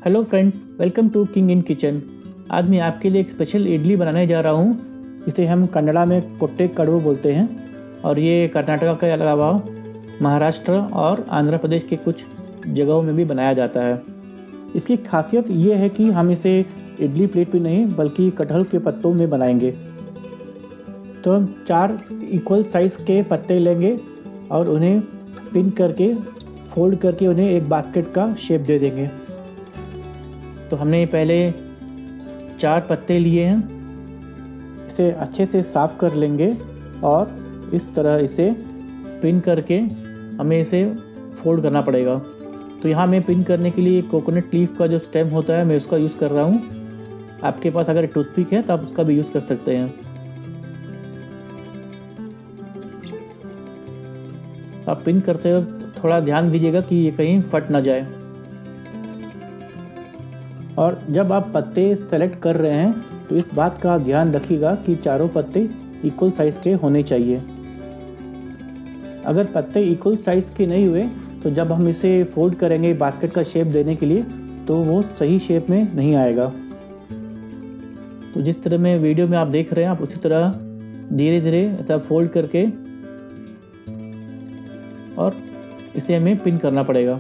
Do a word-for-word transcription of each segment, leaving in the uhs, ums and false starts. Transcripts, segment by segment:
Hello friends, welcome to king in kitchen. आज मैं आपके लिए एक स्पेशल इडली बनाने जा रहा हूँ। इसे हम कन्नड़ा में कोट्टे कड़वू बोलते हैं और ये कर्नाटका के अलावा महाराष्ट्र और आंध्र प्रदेश के कुछ जगहों में भी बनाया जाता है। इसकी खासियत ये है कि हम इसे इडली प्लेट में नहीं बल्कि कटहल के पत्तों में बनाएंगे। तो हम चार इक्वल साइज़ के पत्ते लेंगे और उन्हें पिन करके फोल्ड करके उन्हें एक बास्केट का शेप दे देंगे। तो हमने पहले चार पत्ते लिए हैं, इसे अच्छे से साफ़ कर लेंगे और इस तरह इसे पिन करके हमें इसे फोल्ड करना पड़ेगा। तो यहाँ मैं पिन करने के लिए कोकोनट लीफ का जो स्टेम होता है मैं उसका यूज़ कर रहा हूँ। आपके पास अगर टूथपिक है तो आप उसका भी यूज़ कर सकते हैं। आप पिन करते वक्त थोड़ा ध्यान दीजिएगा कि ये कहीं फट ना जाए। और जब आप पत्ते सेलेक्ट कर रहे हैं तो इस बात का ध्यान रखिएगा कि चारों पत्ते इक्वल साइज़ के होने चाहिए। अगर पत्ते इक्वल साइज़ के नहीं हुए तो जब हम इसे फोल्ड करेंगे बास्केट का शेप देने के लिए तो वो सही शेप में नहीं आएगा। तो जिस तरह में वीडियो में आप देख रहे हैं आप उसी तरह धीरे धीरे ऐसा फोल्ड करके और इसे हमें पिन करना पड़ेगा।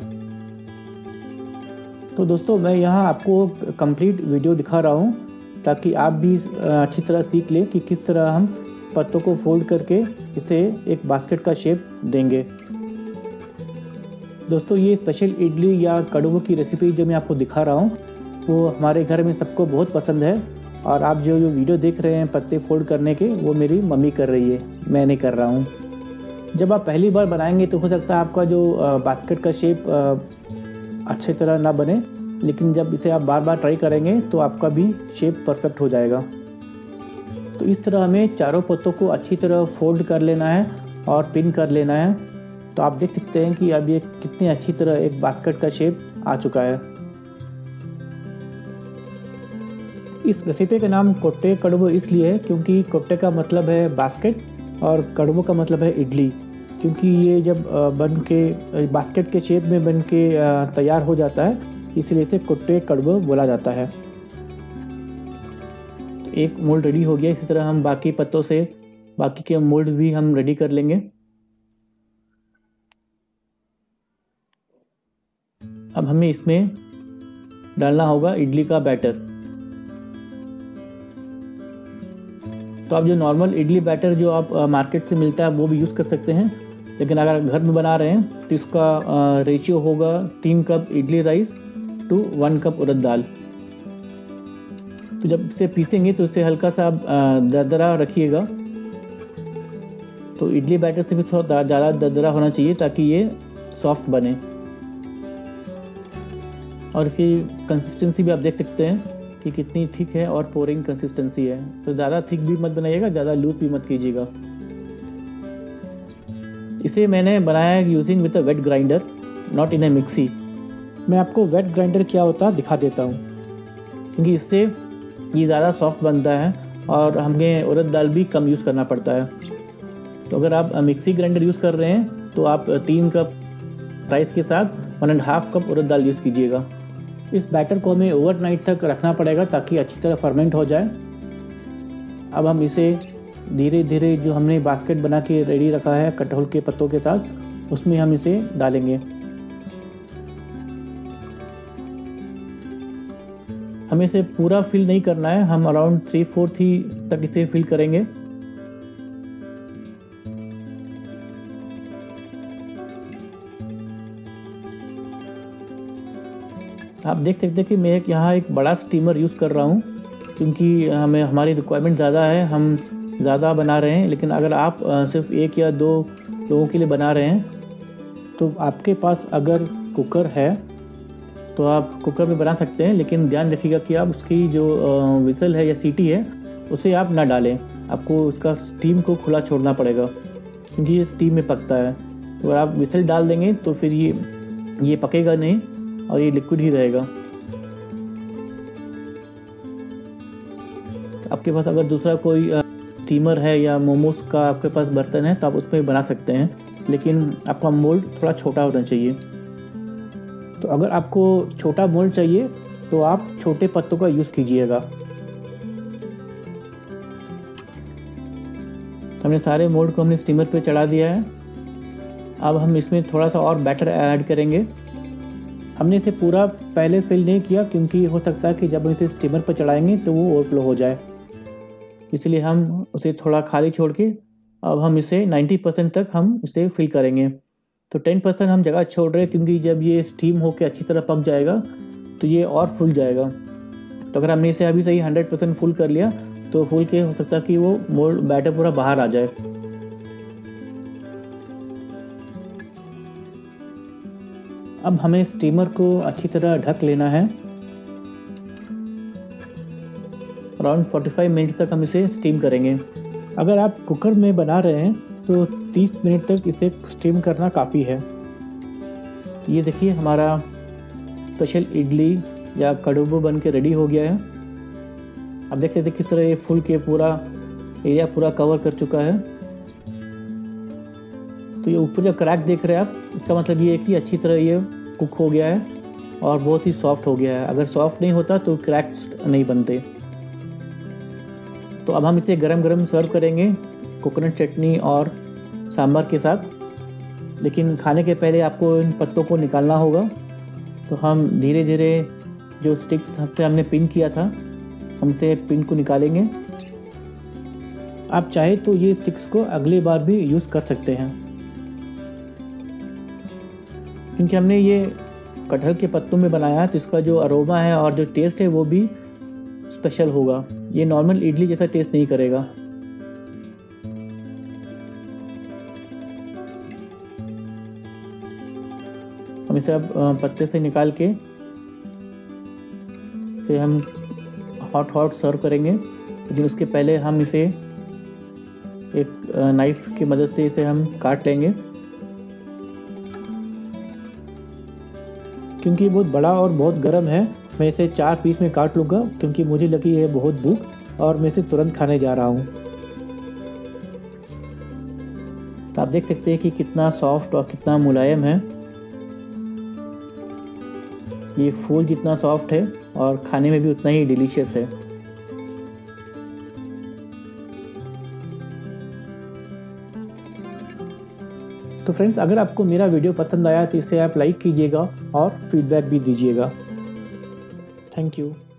तो दोस्तों मैं यहाँ आपको कंप्लीट वीडियो दिखा रहा हूँ ताकि आप भी अच्छी तरह सीख लें कि किस तरह हम पत्तों को फोल्ड करके इसे एक बास्केट का शेप देंगे। दोस्तों ये स्पेशल इडली या कड़वू की रेसिपी जो मैं आपको दिखा रहा हूँ वो हमारे घर में सबको बहुत पसंद है। और आप जो जो वीडियो देख रहे हैं पत्ते फोल्ड करने के वो मेरी मम्मी कर रही है, मैं नहीं कर रहा हूँ। जब आप पहली बार बनाएंगे तो हो सकता है आपका जो बास्केट का शेप अच्छी तरह ना बने, लेकिन जब इसे आप बार बार ट्राई करेंगे तो आपका भी शेप परफेक्ट हो जाएगा। तो इस तरह हमें चारों पत्तों को अच्छी तरह फोल्ड कर लेना है और पिन कर लेना है। तो आप देख सकते हैं कि अब ये कितनी अच्छी तरह एक बास्केट का शेप आ चुका है। इस रेसिपी का नाम कोट्टे कड़वू इसलिए है क्योंकि कोट्टे का मतलब है बास्केट और कड़वू का मतलब है इडली। क्योंकि ये जब बन के बास्केट के शेप में बन के तैयार हो जाता है इसलिए इसे कोट्टे कड़वू बोला जाता है। एक मोल्ड रेडी हो गया। इसी तरह हम बाकी पत्तों से बाकी के मोल्ड भी हम रेडी कर लेंगे। अब हमें इसमें डालना होगा इडली का बैटर। तो आप जो नॉर्मल इडली बैटर जो आप मार्केट से मिलता है वो भी यूज़ कर सकते हैं, लेकिन अगर घर में बना रहे हैं तो इसका रेशियो होगा तीन cup idli rice to one cup उड़द दाल। तो जब इसे पीसेंगे तो इसे हल्का सा दरदरा रखिएगा। तो इडली बैटर से भी थोड़ा ज़्यादा दरदरा होना चाहिए ताकि ये सॉफ्ट बने। और इसकी कंसिस्टेंसी भी आप देख सकते हैं कि कितनी थिक है और पोरिंग कंसिस्टेंसी है। तो ज़्यादा थिक भी मत बनाइएगा, ज़्यादा लूज भी मत कीजिएगा। इसे मैंने बनाया using with a wet grinder, not in a mixie. मैं आपको वेट ग्राइंडर क्या होता है दिखा देता हूँ, क्योंकि इससे ये ज़्यादा सॉफ्ट बनता है और हमें उड़द दाल भी कम यूज़ करना पड़ता है। तो अगर आप मिक्सी ग्राइंडर यूज़ कर रहे हैं तो आप तीन कप राइस के साथ वन एंड हाफ कप उड़द दाल यूज़ कीजिएगा। इस बैटर को हमें ओवरनाइट तक रखना पड़ेगा ताकि अच्छी तरह फर्मेंट हो जाए। अब हम इसे धीरे धीरे जो हमने बास्केट बना के रेडी रखा है कटहल के पत्तों के साथ उसमें हम इसे डालेंगे। हमें इसे पूरा फिल नहीं करना है, हम अराउंड थ्री फोर्थ ही तक इसे फिल करेंगे। आप देख सकते हैं कि मैं एक यहाँ एक बड़ा स्टीमर यूज़ कर रहा हूँ क्योंकि हमें हमारी रिक्वायरमेंट ज़्यादा है, हम ज़्यादा बना रहे हैं। लेकिन अगर आप सिर्फ एक या दो लोगों के लिए बना रहे हैं तो आपके पास अगर कुकर है तो आप कुकर में बना सकते हैं, लेकिन ध्यान रखिएगा कि आप उसकी जो विसल है या सीटी है उसे आप ना डालें। आपको उसका स्टीम को खुला छोड़ना पड़ेगा क्योंकि ये स्टीम में पकता है। तो अगर आप विसल डाल देंगे तो फिर ये ये पकेगा नहीं और ये लिक्विड ही रहेगा। आपके पास अगर दूसरा कोई स्टीमर है या मोमोज का आपके पास बर्तन है तो आप उसमें बना सकते हैं, लेकिन आपका मोल्ड थोड़ा छोटा होना चाहिए। तो अगर आपको छोटा मोल्ड चाहिए तो आप छोटे पत्तों का यूज़ कीजिएगा। हमने सारे मोल्ड को हमने स्टीमर पे चढ़ा दिया है। अब हम इसमें थोड़ा सा और बैटर ऐड करेंगे। हमने इसे पूरा पहले फिल नहीं किया क्योंकि हो सकता है कि जब हम इसे स्टीमर पर चढ़ाएंगे तो वो ओवरफ्लो हो जाए, इसलिए हम उसे थोड़ा खाली छोड़ के अब हम इसे नब्बे परसेंट तक हम इसे फिल करेंगे। तो दस परसेंट हम जगह छोड़ रहे हैं क्योंकि जब ये स्टीम होकर अच्छी तरह पक जाएगा तो ये और फूल जाएगा। तो अगर हमने इसे अभी से ही हंड्रेड परसेंट फुल कर लिया तो फूल के हो सकता है कि वो मोल्ड बैटर पूरा बाहर आ जाए। अब हमें स्टीमर को अच्छी तरह ढक लेना है। अराउंड पैंतालीस मिनट तक हम इसे स्टीम करेंगे। अगर आप कुकर में बना रहे हैं तो तीस मिनट तक इसे स्टीम करना काफ़ी है। ये देखिए हमारा स्पेशल इडली या कड़ुबू बन के रेडी हो गया है। आप देख सकते हैं किस तरह ये फुल के पूरा एरिया पूरा कवर कर चुका है। तो ये ऊपर जो क्रैक देख रहे हैं आप, इसका मतलब ये है कि अच्छी तरह ये कुक हो गया है और बहुत ही सॉफ्ट हो गया है। अगर सॉफ्ट नहीं होता तो क्रैक्स नहीं बनते। तो अब हम इसे गरम गरम सर्व करेंगे कोकोनट चटनी और सांभर के साथ। लेकिन खाने के पहले आपको इन पत्तों को निकालना होगा। तो हम धीरे धीरे जो स्टिक्स से हमने पिन किया था, हम से पिन को निकालेंगे। आप चाहे तो ये स्टिक्स को अगली बार भी यूज़ कर सकते हैं, क्योंकि हमने ये कटहल के पत्तों में बनाया है तो इसका जो अरोमा है और जो टेस्ट है वो भी स्पेशल होगा। ये नॉर्मल इडली जैसा टेस्ट नहीं करेगा। हम इसे अब पत्ते से निकाल के इसे हम हॉट हॉट सर्व करेंगे। लेकिन उसके पहले हम इसे एक नाइफ की मदद से इसे हम काट लेंगे, क्योंकि बहुत बड़ा और बहुत गर्म है। मैं इसे चार पीस में काट लूँगा क्योंकि मुझे लगी है बहुत भूख और मैं इसे तुरंत खाने जा रहा हूँ। तो आप देख सकते हैं कि कितना सॉफ्ट और कितना मुलायम है। ये फूल जितना सॉफ्ट है और खाने में भी उतना ही डिलीशियस है। तो फ्रेंड्स, अगर आपको मेरा वीडियो पसंद आया तो इसे आप लाइक कीजिएगा और फीडबैक भी दीजिएगा। Thank you.